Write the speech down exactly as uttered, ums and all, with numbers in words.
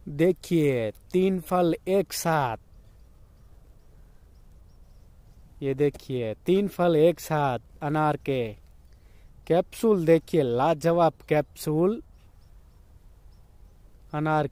देखिए तीन फल एक साथ। ये देखिए तीन फल एक साथ अनार के। कैप्सूल देखिए, लाजवाब कैप्सूल अनार